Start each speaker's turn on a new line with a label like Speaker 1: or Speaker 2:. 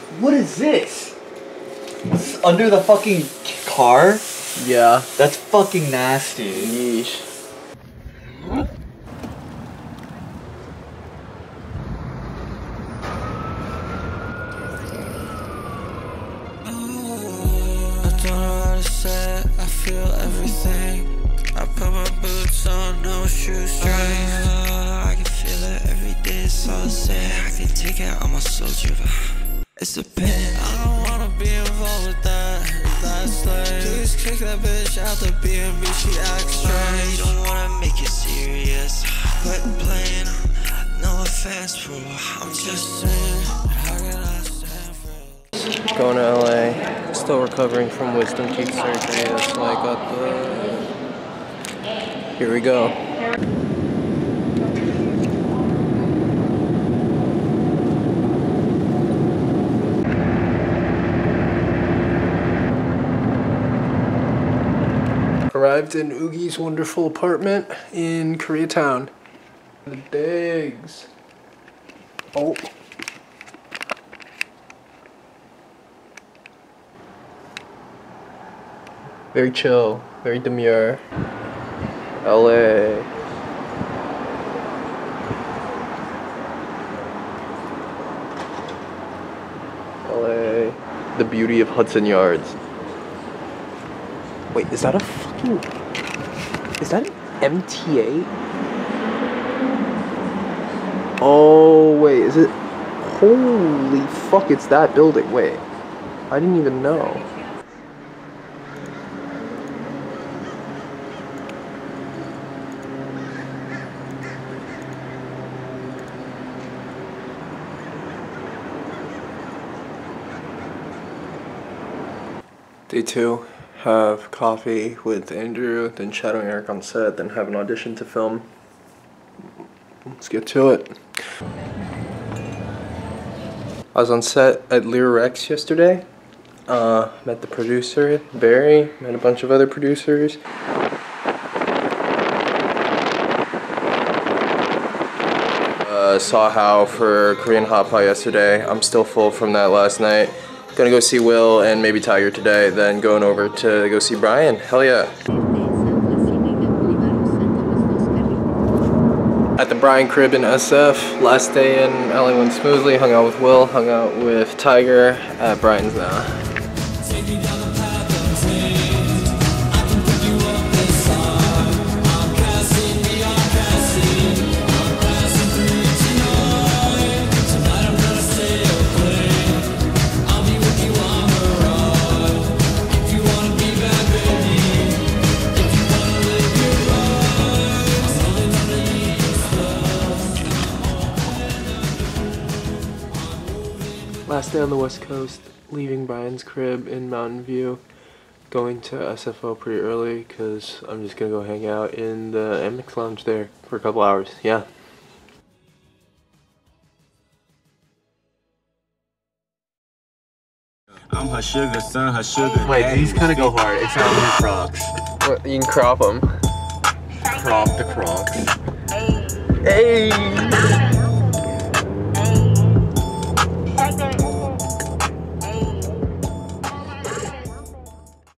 Speaker 1: What is this? This is under the fucking car?
Speaker 2: Yeah.
Speaker 1: That's fucking nasty.
Speaker 2: Yeesh.
Speaker 3: I feel everything. I put my boots on, no shoestrings. I can feel it every day, it's all the same. I can take it on my soldier, but it's a pain. I don't wanna be involved with that. That's like, please kick that bitch out the B&B, she acts strange. Don't wanna make it serious. Quit playing, no offense, bro. I'm just saying, how can I stand for it?
Speaker 2: Going to LA. Still recovering from wisdom teeth surgery. That's why I got the... Here we go. Arrived in Oogie's wonderful apartment in Koreatown. The digs. Oh. Very chill, very demure. LA. LA. The beauty of Hudson Yards. Wait, is that a fucking... Is that an MTA? Oh, wait, is it... Holy fuck, it's that building. Wait, I didn't even know. Day 2, have coffee with Andrew, then shadowing Eric on set, then have an audition to film. Let's get to it. I was on set at Lear Rex yesterday. Met the producer, Barry, met a bunch of other producers. Saw How for Korean Hot Pot yesterday. I'm still full from that last night. Gonna go see Will and maybe Tiger today, then going over to go see Brian. Hell yeah. At the Brian crib in SF, last day in LA went smoothly, hung out with Will, hung out with Tiger at Brian's now. Last day on the West Coast, leaving Brian's crib in Mountain View, going to SFO pretty early because I'm just gonna go hang out in the MX lounge there for a couple hours. Yeah.
Speaker 4: I'm her sugar son, her sugar.
Speaker 1: Wait, these kind of go hard. It's not new Crocs.
Speaker 2: What, you can crop them.
Speaker 1: Crop the Crocs.
Speaker 2: Hey!